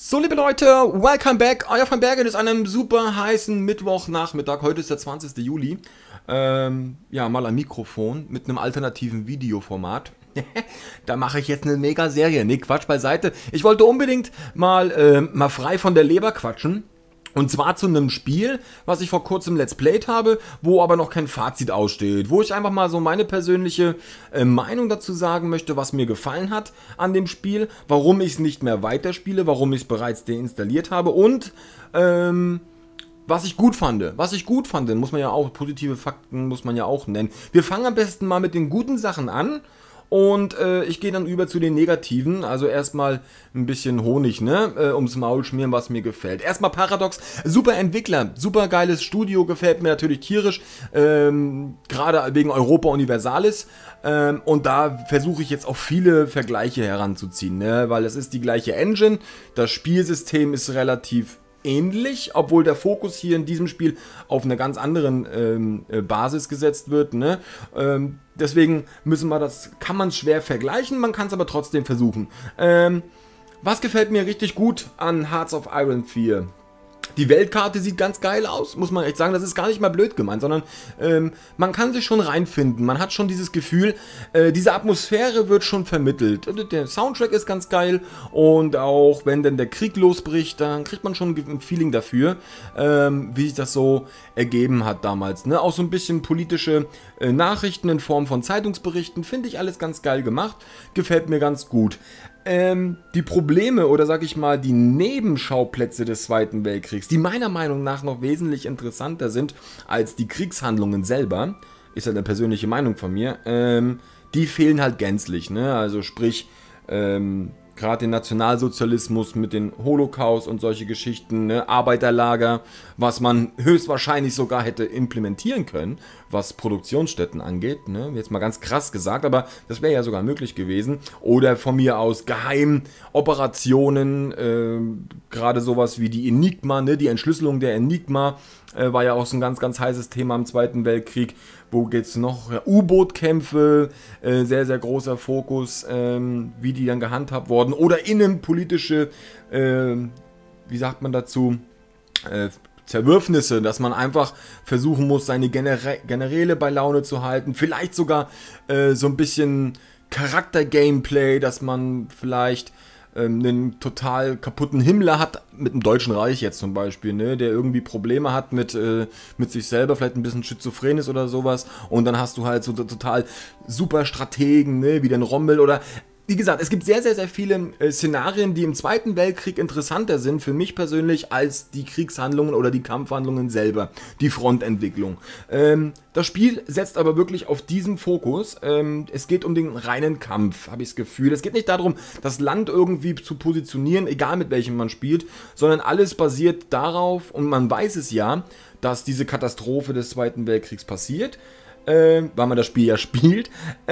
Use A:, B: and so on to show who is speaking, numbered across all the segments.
A: So, liebe Leute, welcome back. Euer von Bergen ist an einem super heißen Mittwochnachmittag. Heute ist der 20. Juli. Ja, mal am Mikrofon mit einem alternativen Videoformat. Da mache ich jetzt eine Mega-Serie. Nee, Quatsch beiseite. Ich wollte unbedingt mal frei von der Leber quatschen. Und zwar zu einem Spiel, was ich vor kurzem Let's Played habe, wo aber noch kein Fazit aussteht. Wo ich einfach mal so meine persönliche Meinung dazu sagen möchte, was mir gefallen hat an dem Spiel, warum ich es nicht mehr weiterspiele, warum ich es bereits deinstalliert habe und was ich gut fand. Was ich gut fand, muss man ja auch, positive Fakten muss man ja auch nennen. Wir fangen am besten mal mit den guten Sachen an. Und ich gehe dann über zu den Negativen, also erstmal ein bisschen Honig, ne, ums Maul schmieren, was mir gefällt. Erstmal Paradox, super Entwickler, super geiles Studio, gefällt mir natürlich tierisch, gerade wegen Europa Universalis. Und da versuche ich jetzt auch viele Vergleiche heranzuziehen, ne, weil es ist die gleiche Engine, das Spielsystem ist relativ ähnlich, obwohl der Fokus hier in diesem Spiel auf einer ganz anderen Basis gesetzt wird, ne? Deswegen kann man schwer vergleichen, man kann es aber trotzdem versuchen. Was gefällt mir richtig gut an Hearts of Iron 4? Die Weltkarte sieht ganz geil aus, muss man echt sagen. Das ist gar nicht mal blöd gemeint, sondern man kann sich schon reinfinden. Man hat schon dieses Gefühl, diese Atmosphäre wird schon vermittelt. Der Soundtrack ist ganz geil und auch wenn dann der Krieg losbricht, dann kriegt man schon ein Feeling dafür, wie sich das so ergeben hat damals. Ne? Auch so ein bisschen politische Nachrichten in Form von Zeitungsberichten, finde ich alles ganz geil gemacht. Gefällt mir ganz gut. Die Probleme oder sag ich mal die Nebenschauplätze des Zweiten Weltkriegs, die meiner Meinung nach noch wesentlich interessanter sind als die Kriegshandlungen selber, ist ja eine persönliche Meinung von mir, die fehlen halt gänzlich, ne? Also sprich, gerade den Nationalsozialismus mit den Holocaust und solche Geschichten, ne? Arbeiterlager, was man höchstwahrscheinlich sogar hätte implementieren können, was Produktionsstätten angeht, ne? Jetzt mal ganz krass gesagt, aber das wäre ja sogar möglich gewesen. Oder von mir aus Geheimoperationen, gerade sowas wie die Enigma, ne? Die Entschlüsselung der Enigma war ja auch so ein ganz, ganz heißes Thema im Zweiten Weltkrieg. Wo geht's noch? Ja, U-Boot-Kämpfe, sehr, sehr großer Fokus, wie die dann gehandhabt wurden. Oder innenpolitische, wie sagt man dazu, Zerwürfnisse, dass man einfach versuchen muss, seine Generäle bei Laune zu halten. Vielleicht sogar so ein bisschen Charakter-Gameplay, dass man vielleicht einen total kaputten Himmler hat, mit dem Deutschen Reich jetzt zum Beispiel, ne, der irgendwie Probleme hat mit sich selber, vielleicht ein bisschen schizophren ist oder sowas, und dann hast du halt so total super Strategen, ne, wie den Rommel oder... Wie gesagt, es gibt sehr, sehr, sehr viele Szenarien, die im Zweiten Weltkrieg interessanter sind für mich persönlich als die Kriegshandlungen oder die Kampfhandlungen selber, die Frontentwicklung. Das Spiel setzt aber wirklich auf diesen Fokus. Es geht um den reinen Kampf, habe ich das Gefühl. Es geht nicht darum, das Land irgendwie zu positionieren, egal mit welchem man spielt, sondern alles basiert darauf, und man weiß es ja, dass diese Katastrophe des Zweiten Weltkriegs passiert, weil man das Spiel ja spielt,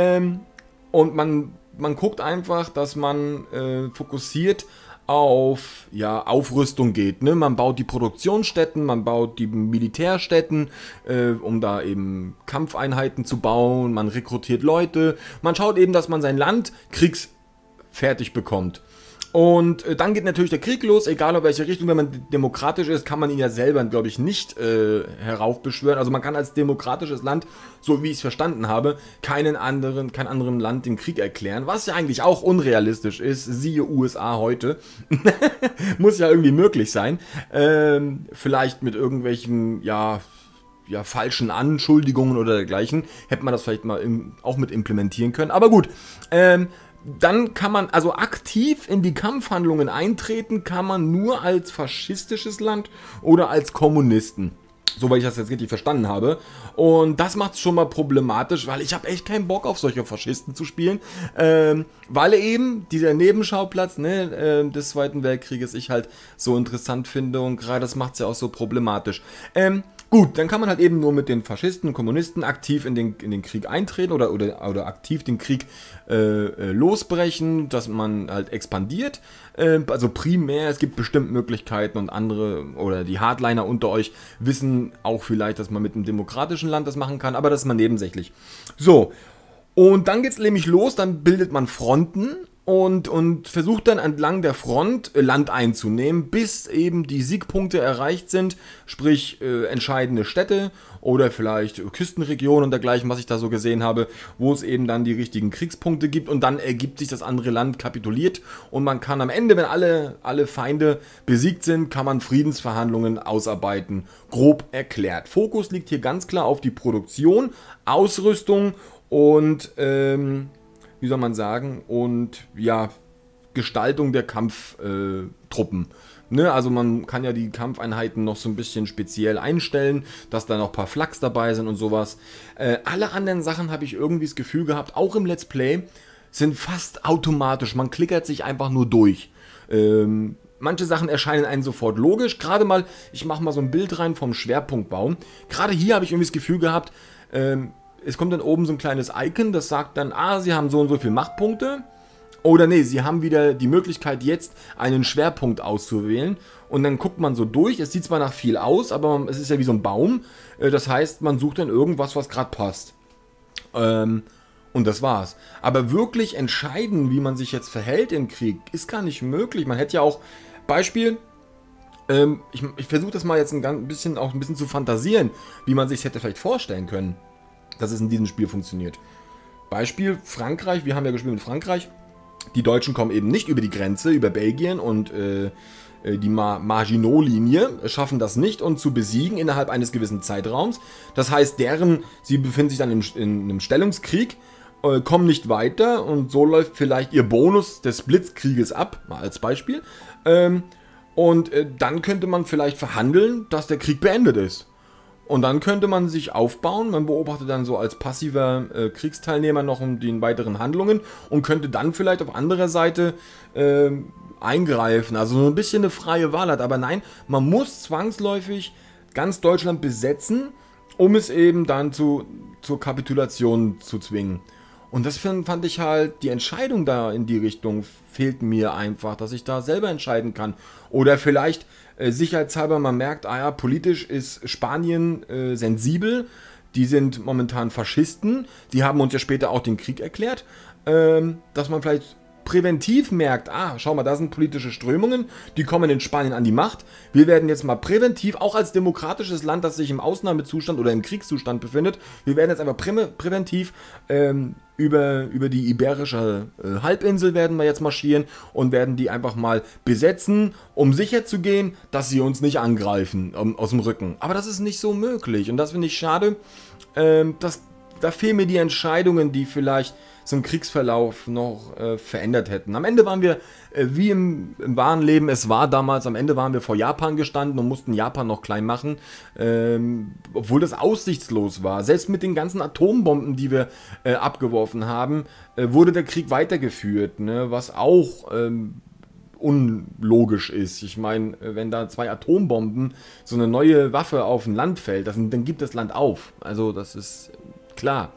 A: und man guckt einfach, dass man fokussiert auf Aufrüstung geht. Ne? Man baut die Produktionsstätten, man baut die Militärstätten, um da eben Kampfeinheiten zu bauen. Man rekrutiert Leute. Man schaut eben, dass man sein Land kriegsfertig bekommt. Und dann geht natürlich der Krieg los, egal in welche Richtung. Wenn man demokratisch ist, kann man ihn ja selber, glaube ich, nicht heraufbeschwören. Also man kann als demokratisches Land, so wie ich es verstanden habe, kein anderem Land den Krieg erklären. Was ja eigentlich auch unrealistisch ist, siehe USA heute. Muss ja irgendwie möglich sein. Vielleicht mit irgendwelchen, falschen Anschuldigungen oder dergleichen. Hätte man das vielleicht mal auch mit implementieren können. Aber gut, dann kann man, also aktiv in die Kampfhandlungen eintreten, kann man nur als faschistisches Land oder als Kommunisten. Soweit ich das jetzt richtig verstanden habe. Und das macht es schon mal problematisch, weil ich habe echt keinen Bock auf solche Faschisten zu spielen. Weil eben dieser Nebenschauplatz, ne, des Zweiten Weltkrieges ich halt so interessant finde, und gerade das macht es ja auch so problematisch. Gut, dann kann man halt eben nur mit den Faschisten, Kommunisten aktiv in den Krieg eintreten oder aktiv den Krieg losbrechen, dass man halt expandiert. Also primär, es gibt bestimmt Möglichkeiten, und andere oder die Hardliner unter euch wissen auch vielleicht, dass man mit einem demokratischen Land das machen kann, aber das ist mal nebensächlich. So, und dann geht's nämlich los, dann bildet man Fronten und versucht dann entlang der Front Land einzunehmen, bis eben die Siegpunkte erreicht sind, sprich entscheidende Städte oder vielleicht Küstenregionen und dergleichen, was ich da so gesehen habe, wo es eben dann die richtigen Kriegspunkte gibt und dann ergibt sich das andere Land kapituliert und man kann am Ende, wenn alle Feinde besiegt sind, kann man Friedensverhandlungen ausarbeiten. Grob erklärt. Fokus liegt hier ganz klar auf die Produktion, Ausrüstung und wie soll man sagen, und ja, Gestaltung der Kampftruppen. Ne, also man kann ja die Kampfeinheiten noch so ein bisschen speziell einstellen, dass da noch ein paar Flaks dabei sind und sowas. Alle anderen Sachen habe ich irgendwie das Gefühl gehabt, auch im Let's Play, sind fast automatisch. Man klickert sich einfach nur durch. Manche Sachen erscheinen einem sofort logisch. Gerade mal, ich mache mal so ein Bild rein vom Schwerpunktbaum. Gerade hier habe ich irgendwie das Gefühl gehabt, es kommt dann oben so ein kleines Icon, das sagt dann, Sie haben so und so viele Machtpunkte. Oder nee, Sie haben wieder die Möglichkeit jetzt einen Schwerpunkt auszuwählen. Und dann guckt man so durch, es sieht zwar nach viel aus, aber es ist ja wie so ein Baum. Das heißt, man sucht dann irgendwas, was gerade passt. Und das war's. Aber wirklich entscheiden, wie man sich jetzt verhält im Krieg, ist gar nicht möglich. Man hätte ja auch, Beispiel, ich versuche das mal jetzt ein bisschen zu fantasieren, wie man sich hätte vielleicht vorstellen können, dass es in diesem Spiel funktioniert. Beispiel Frankreich, wir haben ja gespielt mit Frankreich. Die Deutschen kommen eben nicht über die Grenze, über Belgien und die Maginot-Linie, schaffen das nicht und zu besiegen innerhalb eines gewissen Zeitraums. Das heißt, sie befinden sich dann in einem Stellungskrieg, kommen nicht weiter und so läuft vielleicht ihr Bonus des Blitzkrieges ab, mal als Beispiel. Und dann könnte man vielleicht verhandeln, dass der Krieg beendet ist. Und dann könnte man sich aufbauen, man beobachtet dann so als passiver Kriegsteilnehmer noch um den weiteren Handlungen und könnte dann vielleicht auf anderer Seite eingreifen, also so ein bisschen eine freie Wahl hat. Aber nein, man muss zwangsläufig ganz Deutschland besetzen, um es eben dann zur Kapitulation zu zwingen. Und das fand ich halt, die Entscheidung da in die Richtung fehlt mir einfach, dass ich da selber entscheiden kann. Oder vielleicht sicherheitshalber, man merkt, politisch ist Spanien sensibel, die sind momentan Faschisten, die haben uns ja später auch den Krieg erklärt, dass man vielleicht präventiv merkt, schau mal, da sind politische Strömungen, die kommen in Spanien an die Macht. Wir werden jetzt mal präventiv, auch als demokratisches Land, das sich im Ausnahmezustand oder im Kriegszustand befindet, wir werden jetzt einfach präventiv über die Iberische Halbinsel werden wir jetzt marschieren und werden die einfach mal besetzen, um sicher zu gehen, dass sie uns nicht angreifen aus dem Rücken. Aber das ist nicht so möglich und das finde ich schade. Da fehlen mir die Entscheidungen, die vielleicht so einen Kriegsverlauf noch verändert hätten. Am Ende waren wir, wie im wahren Leben es war damals, am Ende waren wir vor Japan gestanden und mussten Japan noch klein machen, obwohl das aussichtslos war. Selbst mit den ganzen Atombomben, die wir abgeworfen haben, wurde der Krieg weitergeführt, ne? Was auch unlogisch ist. Ich meine, wenn da 2 Atombomben, so eine neue Waffe auf ein Land fällt, dann gibt das Land auf. Also das ist klar.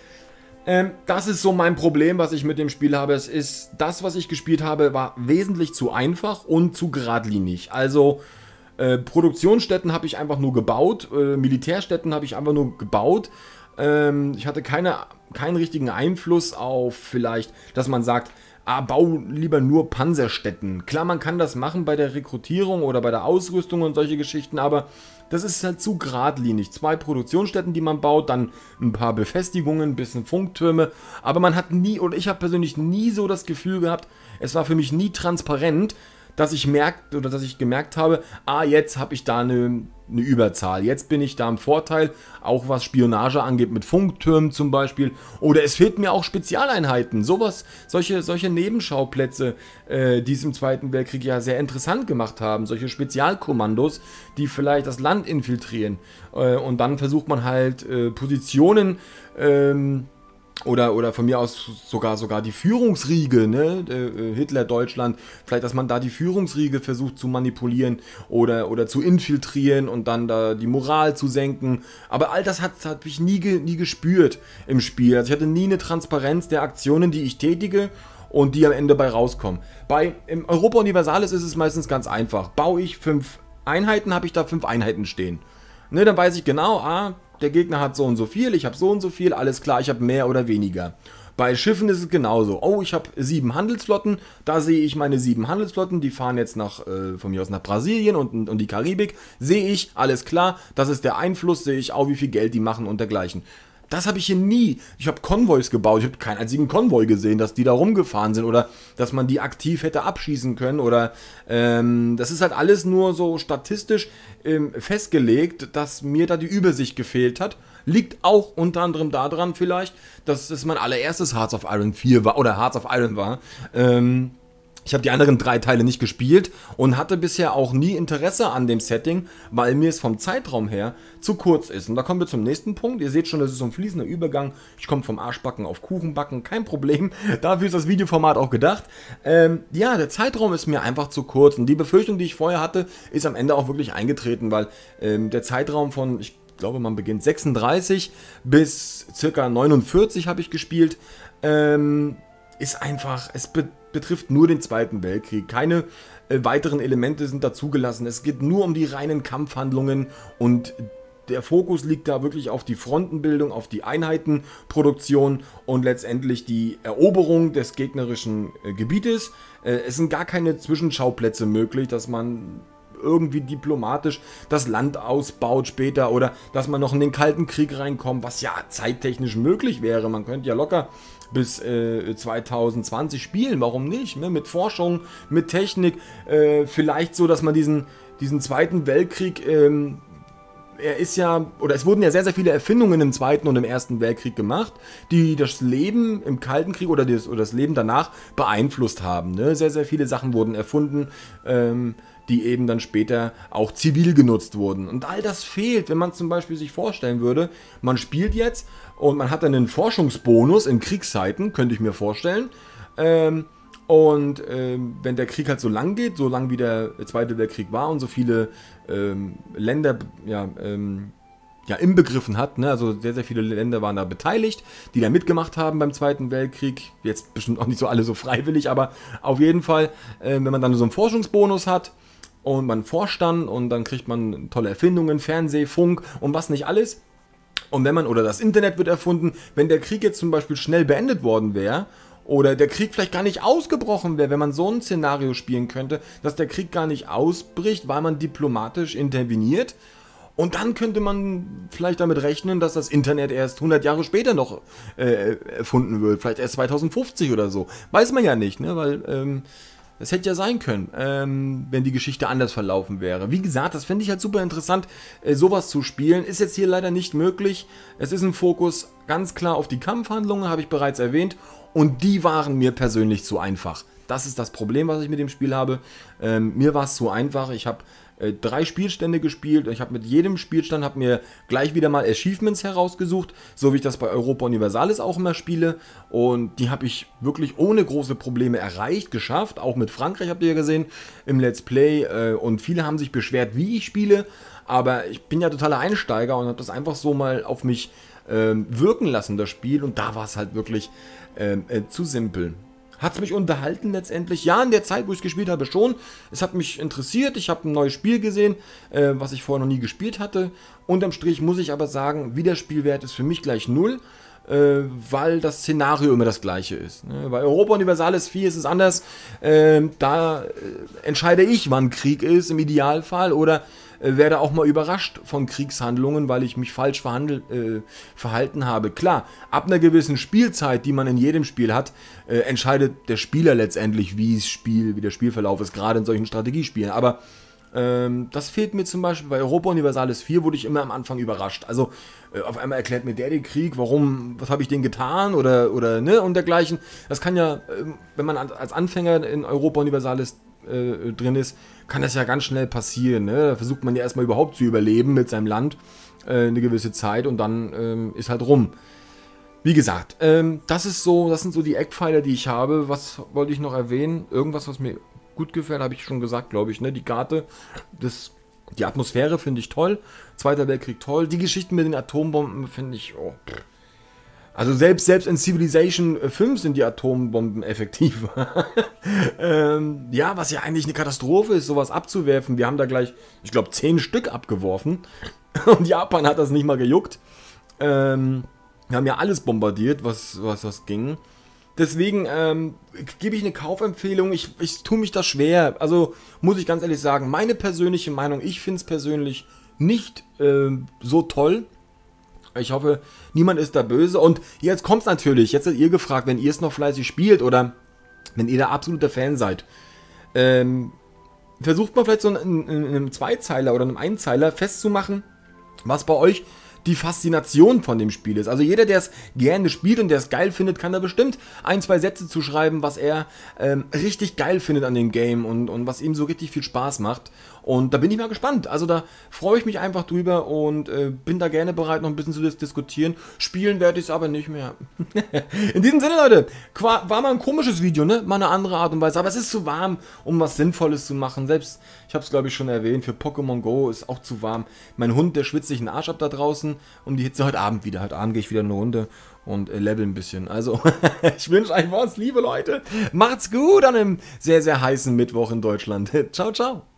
A: Das ist so mein Problem, was ich mit dem Spiel habe. Es ist, das, was ich gespielt habe, war wesentlich zu einfach und zu geradlinig. Also Produktionsstätten habe ich einfach nur gebaut, Militärstätten habe ich einfach nur gebaut. Ich hatte keinen richtigen Einfluss auf vielleicht, dass man sagt, bau lieber nur Panzerstätten. Klar, man kann das machen bei der Rekrutierung oder bei der Ausrüstung und solche Geschichten, aber das ist halt zu geradlinig. 2 Produktionsstätten, die man baut, dann ein paar Befestigungen, ein bisschen Funktürme, aber man hat nie, oder ich habe persönlich nie so das Gefühl gehabt, es war für mich nie transparent, dass ich gemerkt habe, jetzt habe ich da eine Überzahl. Jetzt bin ich da im Vorteil, auch was Spionage angeht, mit Funktürmen zum Beispiel. Oder es fehlten mir auch Spezialeinheiten. Solche Nebenschauplätze, die es im Zweiten Weltkrieg ja sehr interessant gemacht haben. Solche Spezialkommandos, die vielleicht das Land infiltrieren. Und dann versucht man halt Positionen oder von mir aus sogar die Führungsriege, ne? Hitler, Deutschland, vielleicht, dass man da die Führungsriege versucht zu manipulieren oder zu infiltrieren und dann da die Moral zu senken. Aber all das hat ich nie gespürt im Spiel. Also ich hatte nie eine Transparenz der Aktionen, die ich tätige und die am Ende bei rauskommen. Im Europa Universalis ist es meistens ganz einfach. Baue ich 5 Einheiten, habe ich da 5 Einheiten stehen. Ne, dann weiß ich genau, der Gegner hat so und so viel, ich habe so und so viel, alles klar, ich habe mehr oder weniger. Bei Schiffen ist es genauso. Oh, ich habe 7 Handelsflotten, da sehe ich meine 7 Handelsflotten, die fahren jetzt von mir aus nach Brasilien und die Karibik. Sehe ich, alles klar, das ist der Einfluss, sehe ich auch, wie viel Geld die machen und dergleichen. Das habe ich hier nie. Ich habe Konvois gebaut. Ich habe keinen einzigen Konvoi gesehen, dass die da rumgefahren sind oder dass man die aktiv hätte abschießen können. Oder das ist halt alles nur so statistisch festgelegt, dass mir da die Übersicht gefehlt hat. Liegt auch unter anderem daran vielleicht, dass es mein allererstes Hearts of Iron 4 war oder Hearts of Iron war. Ich habe die anderen 3 Teile nicht gespielt und hatte bisher auch nie Interesse an dem Setting, weil mir es vom Zeitraum her zu kurz ist. Und da kommen wir zum nächsten Punkt. Ihr seht schon, das ist so ein fließender Übergang. Ich komme vom Arschbacken auf Kuchenbacken, kein Problem. Dafür ist das Videoformat auch gedacht. Ja, der Zeitraum ist mir einfach zu kurz. Und die Befürchtung, die ich vorher hatte, ist am Ende auch wirklich eingetreten, weil der Zeitraum von, ich glaube, man beginnt 36 bis circa 49 habe ich gespielt, ist einfach, es betrifft nur den Zweiten Weltkrieg. Keine weiteren Elemente sind dazugelassen. Es geht nur um die reinen Kampfhandlungen und der Fokus liegt da wirklich auf die Frontenbildung, auf die Einheitenproduktion und letztendlich die Eroberung des gegnerischen Gebietes. Es sind gar keine Zwischenschauplätze möglich, dass man irgendwie diplomatisch das Land ausbaut später oder dass man noch in den Kalten Krieg reinkommt, was ja zeittechnisch möglich wäre. Man könnte ja locker bis 2020 spielen, warum nicht? Ne? Mit Forschung, mit Technik, vielleicht so, dass man diesen Zweiten Weltkrieg, er ist ja, oder es wurden ja sehr, sehr viele Erfindungen im Zweiten und im Ersten Weltkrieg gemacht, die das Leben im Kalten Krieg oder das Leben danach beeinflusst haben. Ne? Sehr, sehr viele Sachen wurden erfunden, die eben dann später auch zivil genutzt wurden. Und all das fehlt, wenn man zum Beispiel sich vorstellen würde, man spielt jetzt und man hat dann einen Forschungsbonus in Kriegszeiten, könnte ich mir vorstellen. Wenn der Krieg halt so lang geht, so lang wie der Zweite Weltkrieg war und so viele Länder inbegriffen hat, ne? Also sehr, sehr viele Länder waren da beteiligt, die da mitgemacht haben beim Zweiten Weltkrieg. Jetzt bestimmt auch nicht so alle so freiwillig, aber auf jeden Fall, wenn man dann so einen Forschungsbonus hat und man forscht dann und dann kriegt man tolle Erfindungen, Fernseh, Funk und was nicht alles. Und oder das Internet wird erfunden, wenn der Krieg jetzt zum Beispiel schnell beendet worden wäre, oder der Krieg vielleicht gar nicht ausgebrochen wäre, wenn man so ein Szenario spielen könnte, dass der Krieg gar nicht ausbricht, weil man diplomatisch interveniert. Und dann könnte man vielleicht damit rechnen, dass das Internet erst 100 Jahre später noch erfunden wird. Vielleicht erst 2050 oder so. Weiß man ja nicht, ne? Weil das hätte ja sein können, wenn die Geschichte anders verlaufen wäre. Wie gesagt, das finde ich halt super interessant, sowas zu spielen. Ist jetzt hier leider nicht möglich. Es ist ein Fokus ganz klar auf die Kampfhandlungen, habe ich bereits erwähnt. Und die waren mir persönlich zu einfach. Das ist das Problem, was ich mit dem Spiel habe. Mir war es zu einfach. Ich habe 3 Spielstände gespielt. Ich habe mit jedem Spielstand mir gleich wieder mal Achievements herausgesucht, so wie ich das bei Europa Universalis auch immer spiele. Und die habe ich wirklich ohne große Probleme erreicht, geschafft. Auch mit Frankreich habt ihr ja gesehen im Let's Play. Und viele haben sich beschwert, wie ich spiele. Aber ich bin ja totaler Einsteiger und habe das einfach so mal auf mich wirken lassen, das Spiel. Und da war es halt wirklich zu simpel. Hat es mich unterhalten letztendlich? Ja, in der Zeit, wo ich es gespielt habe, schon. Es hat mich interessiert. Ich habe ein neues Spiel gesehen, was ich vorher noch nie gespielt hatte. Unterm Strich muss ich aber sagen, Wiederspielwert ist für mich gleich 0, weil das Szenario immer das gleiche ist. Ne? Bei Europa Universalis 4 ist es anders. Da entscheide ich, wann Krieg ist, im Idealfall, oder werde auch mal überrascht von Kriegshandlungen, weil ich mich falsch verhalten habe. Klar, ab einer gewissen Spielzeit, die man in jedem Spiel hat, entscheidet der Spieler letztendlich, wie der Spielverlauf ist, gerade in solchen Strategiespielen. Aber das fehlt mir zum Beispiel bei Europa Universalis 4, wurde ich immer am Anfang überrascht. Also auf einmal erklärt mir der den Krieg, warum, was habe ich denn getan oder ne und dergleichen. Das kann ja, wenn man als Anfänger in Europa Universalis drin ist, kann das ja ganz schnell passieren. Ne? Da versucht man ja erstmal überhaupt zu überleben mit seinem Land eine gewisse Zeit und dann ist halt rum. Wie gesagt, das sind so die Eckpfeiler, die ich habe. Was wollte ich noch erwähnen? Irgendwas, was mir gut gefällt, habe ich schon gesagt, glaube ich. Ne? Die Karte, die Atmosphäre finde ich toll. Zweiter Weltkrieg toll. Die Geschichten mit den Atombomben finde ich, also selbst in Civilization 5 sind die Atombomben effektiv. Ja, was ja eigentlich eine Katastrophe ist, sowas abzuwerfen. Wir haben da gleich, ich glaube, 10 Stück abgeworfen. Und Japan hat das nicht mal gejuckt. Wir haben ja alles bombardiert, was ging. Deswegen gebe ich eine Kaufempfehlung. Ich tue mich da schwer. Also muss ich ganz ehrlich sagen, meine persönliche Meinung, ich finde es persönlich nicht so toll. Ich hoffe, niemand ist da böse. Und jetzt kommt es natürlich. Jetzt seid ihr gefragt, wenn ihr es noch fleißig spielt oder wenn ihr der absolute Fan seid. Versucht mal vielleicht so in einem Zweizeiler oder einem Einzeiler festzumachen, was bei euch die Faszination von dem Spiel ist. Also jeder, der es gerne spielt und der es geil findet, kann da bestimmt ein, zwei Sätze zu schreiben, was er richtig geil findet an dem Game und was ihm so richtig viel Spaß macht. Und da bin ich mal gespannt. Also da freue ich mich einfach drüber und bin da gerne bereit, noch ein bisschen zu diskutieren. Spielen werde ich es aber nicht mehr. In diesem Sinne, Leute, war mal ein komisches Video, ne? Mal eine andere Art und Weise. Aber es ist zu warm, um was Sinnvolles zu machen. Selbst, ich habe es glaube ich schon erwähnt, für Pokémon Go ist auch zu warm. Mein Hund, der schwitzt sich einen Arsch ab da draußen. Um die Hitze heute Abend wieder. Heute Abend gehe ich wieder eine Runde und level ein bisschen. Also, ich wünsche euch was, liebe Leute. Macht's gut an einem sehr, sehr heißen Mittwoch in Deutschland. Ciao, ciao.